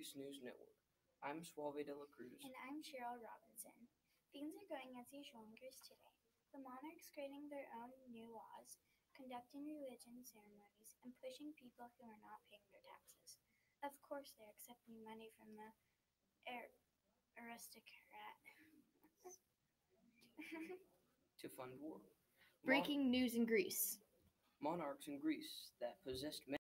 Greece News Network. I'm Suave de la Cruz. And I'm Cheryl Robinson. Things are going as usual in Greece today. The monarchs creating their own new laws, conducting religion ceremonies, and pushing people who are not paying their taxes. Of course, they're accepting money from the aristocrat. To fund war. Breaking news in Greece. Monarchs in Greece that possessed